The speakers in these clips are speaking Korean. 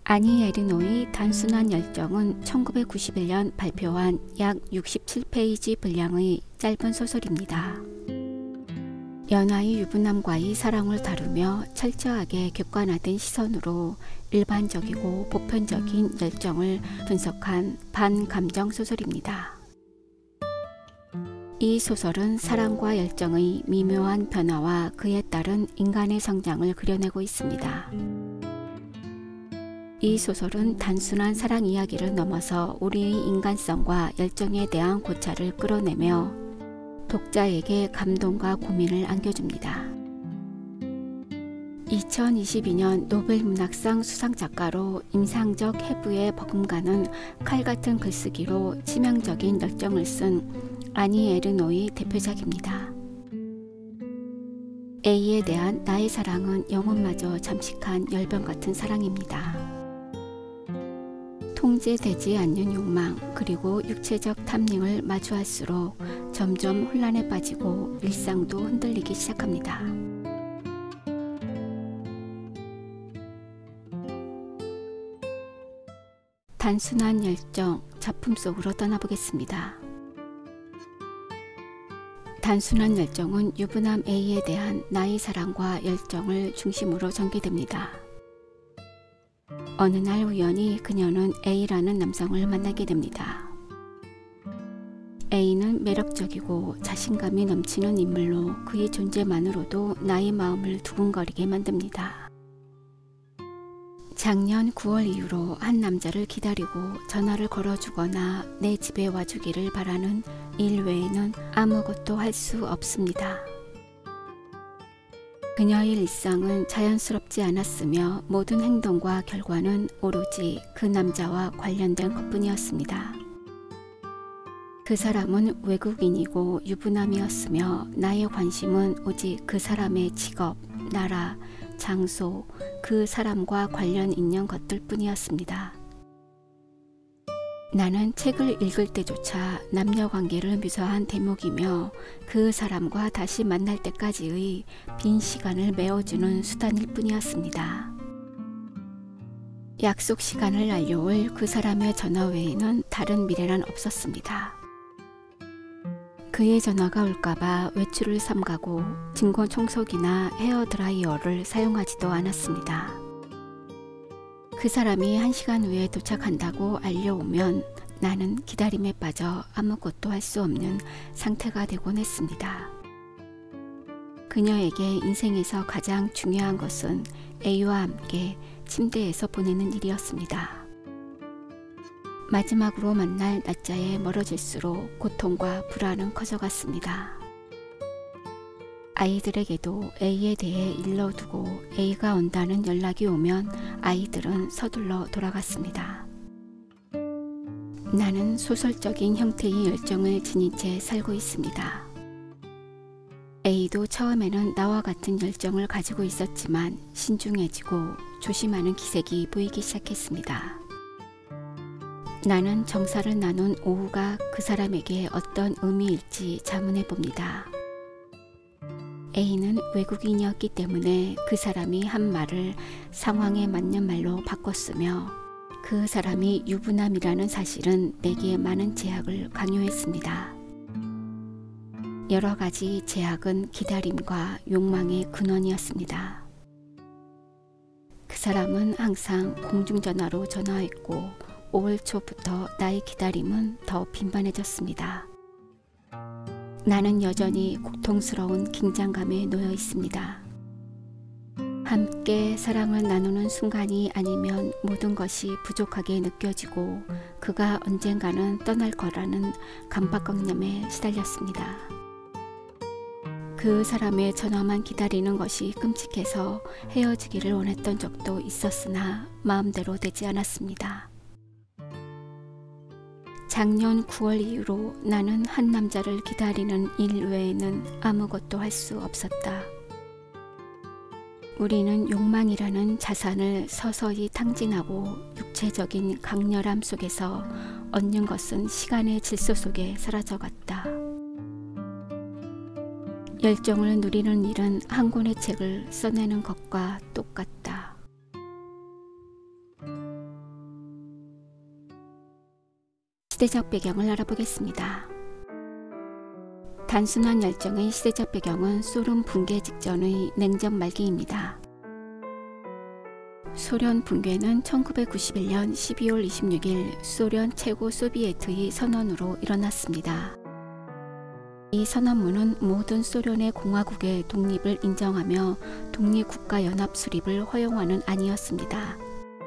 아니 에르노의 단순한 열정은 1991년 발표한 약 67페이지 분량의 짧은 소설입니다. 연하의 유부남과의 사랑을 다루며 철저하게 객관화된 시선으로 일반적이고 보편적인 열정을 분석한 반감정 소설입니다. 이 소설은 사랑과 열정의 미묘한 변화와 그에 따른 인간의 성장을 그려내고 있습니다. 이 소설은 단순한 사랑 이야기를 넘어서 우리의 인간성과 열정에 대한 고찰을 끌어내며 독자에게 감동과 고민을 안겨줍니다. 2022년 노벨문학상 수상작가로 임상적 해부에 버금가는 칼같은 글쓰기로 치명적인 열정을 쓴 아니 에르노의 대표작입니다. A에 대한 나의 사랑은 영혼마저 잠식한 열병같은 사랑입니다. 통제되지 않는 욕망 그리고 육체적 탐닉을 마주할수록 점점 혼란에 빠지고 일상도 흔들리기 시작합니다. 단순한 열정 작품 속으로 떠나보겠습니다. 단순한 열정은 유부남 A에 대한 나의 사랑과 열정을 중심으로 전개됩니다. 어느 날 우연히 그녀는 A라는 남성을 만나게 됩니다. A는 매력적이고 자신감이 넘치는 인물로 그의 존재만으로도 나의 마음을 두근거리게 만듭니다. 작년 9월 이후로 한 남자를 기다리고 전화를 걸어주거나 내 집에 와주기를 바라는 일 외에는 아무것도 할 수 없습니다. 그녀의 일상은 자연스럽지 않았으며 모든 행동과 결과는 오로지 그 남자와 관련된 것뿐이었습니다. 그 사람은 외국인이고 유부남이었으며 나의 관심은 오직 그 사람의 직업, 나라, 장소, 그 사람과 관련 있는 것들 뿐이었습니다. 나는 책을 읽을 때조차 남녀관계를 묘사한 대목이며 그 사람과 다시 만날 때까지의 빈 시간을 메워주는 수단일 뿐이었습니다. 약속 시간을 알려올 그 사람의 전화 외에는 다른 미래는 없었습니다. 그의 전화가 올까봐 외출을 삼가고 진공 청소기나 헤어드라이어를 사용하지도 않았습니다. 그 사람이 1시간 후에 도착한다고 알려오면 나는 기다림에 빠져 아무것도 할 수 없는 상태가 되곤 했습니다. 그녀에게 인생에서 가장 중요한 것은 A와 함께 침대에서 보내는 일이었습니다. 마지막으로 만날 날짜에 멀어질수록 고통과 불안은 커져갔습니다. 아이들에게도 A에 대해 일러두고 A가 온다는 연락이 오면 아이들은 서둘러 돌아갔습니다. 나는 소설적인 형태의 열정을 지닌 채 살고 있습니다. A도 처음에는 나와 같은 열정을 가지고 있었지만 신중해지고 조심하는 기색이 보이기 시작했습니다. 나는 정사를 나눈 오후가 그 사람에게 어떤 의미일지 자문해 봅니다. A는 외국인이었기 때문에 그 사람이 한 말을 상황에 맞는 말로 바꿨으며 그 사람이 유부남이라는 사실은 내게 많은 제약을 강요했습니다. 여러 가지 제약은 기다림과 욕망의 근원이었습니다. 그 사람은 항상 공중전화로 전화했고 5월 초부터 나의 기다림은 더 빈번해졌습니다. 나는 여전히 고통스러운 긴장감에 놓여 있습니다. 함께 사랑을 나누는 순간이 아니면 모든 것이 부족하게 느껴지고 그가 언젠가는 떠날 거라는 강박관념에 시달렸습니다. 그 사람의 전화만 기다리는 것이 끔찍해서 헤어지기를 원했던 적도 있었으나 마음대로 되지 않았습니다. 작년 9월 이후로 나는 한 남자를 기다리는 일 외에는 아무것도 할 수 없었다. 우리는 욕망이라는 자산을 서서히 탕진하고 육체적인 강렬함 속에서 얻는 것은 시간의 질서 속에 사라져갔다. 열정을 누리는 일은 한 권의 책을 써내는 것과 똑같다. 시대적 배경을 알아보겠습니다. 단순한 열정의 시대적 배경은 소련 붕괴 직전의 냉전 말기입니다. 소련 붕괴는 1991년 12월 26일 소련 최고 소비에트의 선언으로 일어났습니다. 이 선언문은 모든 소련의 공화국의 독립을 인정하며 독립국가연합 수립을 허용하는 안이었습니다.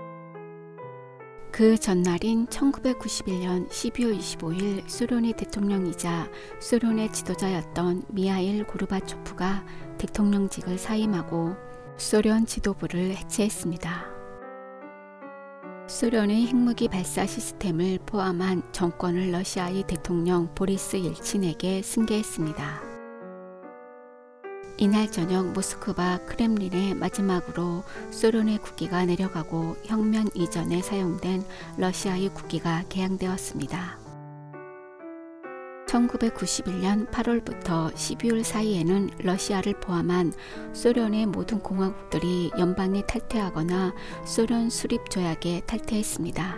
그 전날인 1991년 12월 25일 소련의 대통령이자 소련의 지도자였던 미하일 고르바초프가 대통령직을 사임하고 소련 지도부를 해체했습니다. 소련의 핵무기 발사 시스템을 포함한 정권을 러시아의 대통령 보리스 옐친에게 승계했습니다. 이날 저녁 모스크바 크렘린에 마지막으로 소련의 국기가 내려가고 혁명 이전에 사용된 러시아의 국기가 개양되었습니다. 1991년 8월부터 12월 사이에는 러시아를 포함한 소련의 모든 공화국들이 연방에 탈퇴하거나 소련 수립 조약에 탈퇴했습니다.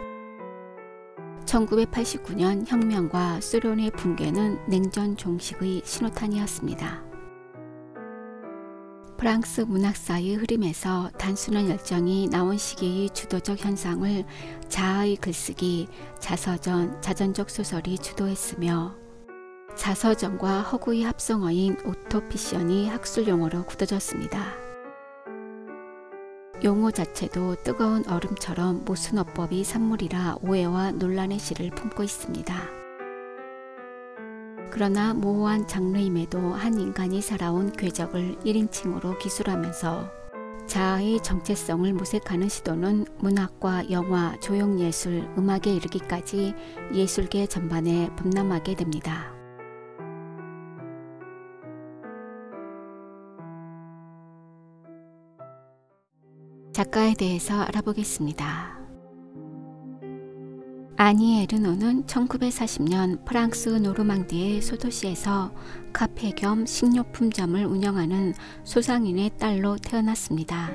1989년 혁명과 소련의 붕괴는 냉전 종식의 신호탄이었습니다. 프랑스 문학사의 흐름에서 단순한 열정이 나온 시기의 주도적 현상을 자아의 글쓰기, 자서전, 자전적 소설이 주도했으며 자서전과 허구의 합성어인 오토피션이 학술용어로 굳어졌습니다. 용어 자체도 뜨거운 얼음처럼 모순어법이 산물이라 오해와 논란의 씨를 품고 있습니다. 그러나 모호한 장르임에도 한 인간이 살아온 궤적을 1인칭으로 기술하면서 자아의 정체성을 모색하는 시도는 문학과 영화, 조형예술, 음악에 이르기까지 예술계 전반에 범람하게 됩니다. 작가에 대해서 알아보겠습니다. 아니 에르노는 1940년 프랑스 노르망디의 소도시에서 카페 겸 식료품점을 운영하는 소상인의 딸로 태어났습니다.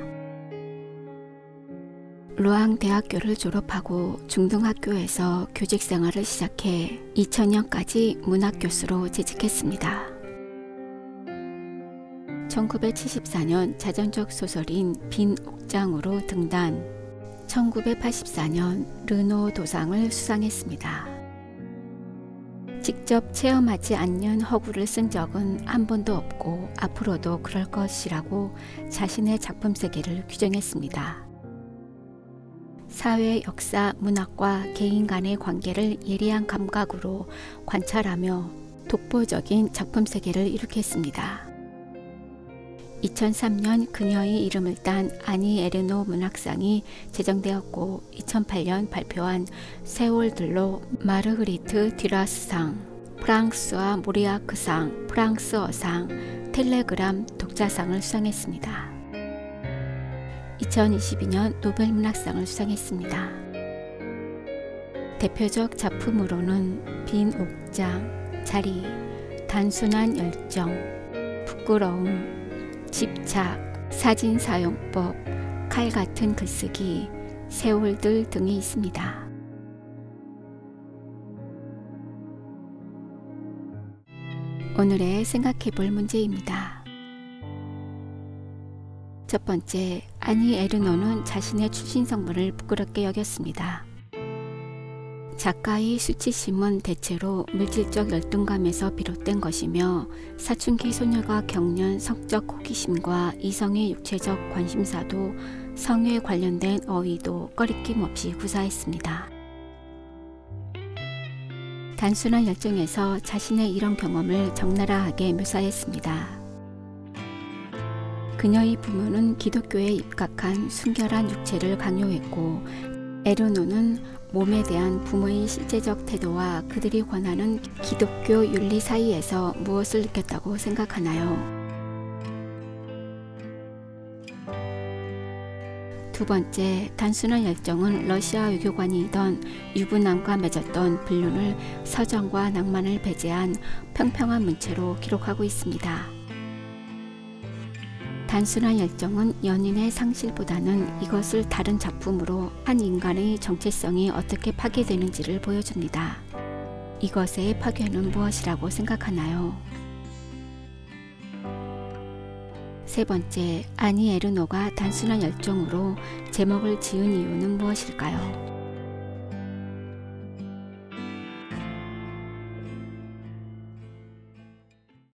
로앙 대학교를 졸업하고 중등학교에서 교직 생활을 시작해 2000년까지 문학교수로 재직했습니다. 1974년 자전적 소설인 빈 옥장으로 등단, 1984년 르노 도상을 수상했습니다. 직접 체험하지 않는 허구를 쓴 적은 한 번도 없고 앞으로도 그럴 것이라고 자신의 작품 세계를 규정했습니다. 사회, 역사, 문학과 개인 간의 관계를 예리한 감각으로 관찰하며 독보적인 작품 세계를 일으켰습니다. 2003년 그녀의 이름을 딴 아니 에르노 문학상이 제정되었고 2008년 발표한 세월들로 마르그리트 듀라스상, 프랑스와 모리아크상, 프랑스어상, 텔레그람 독자상을 수상했습니다. 2022년 노벨문학상을 수상했습니다. 대표적 작품으로는 빈 옥장, 자리, 단순한 열정, 부끄러움, 집착, 사진사용법, 칼 같은 글쓰기, 세월들 등이 있습니다. 오늘의 생각해볼 문제입니다. 첫 번째, 아니 에르노는 자신의 출신 성분을 부끄럽게 여겼습니다. 작가의 수치심은 대체로 물질적 열등감에서 비롯된 것이며 사춘기 소녀가 겪는 성적 호기심과 이성의 육체적 관심사도 성에 관련된 어휘도 꺼리낌 없이 구사했습니다. 단순한 열정에서 자신의 이런 경험을 적나라하게 묘사했습니다. 그녀의 부모는 기독교에 입각한 순결한 육체를 강요했고 에르노는 몸에 대한 부모의 실제적 태도와 그들이 권하는 기독교 윤리 사이에서 무엇을 느꼈다고 생각하나요? 두 번째, 단순한 열정은 러시아 외교관이던 유부남과 맺었던 불륜을 서정과 낭만을 배제한 평평한 문체로 기록하고 있습니다. 단순한 열정은 연인의 상실보다는 이것을 다른 작품으로 한 인간의 정체성이 어떻게 파괴되는지를 보여줍니다. 이것의 파괴는 무엇이라고 생각하나요? 세 번째, 아니 에르노가 단순한 열정으로 제목을 지은 이유는 무엇일까요?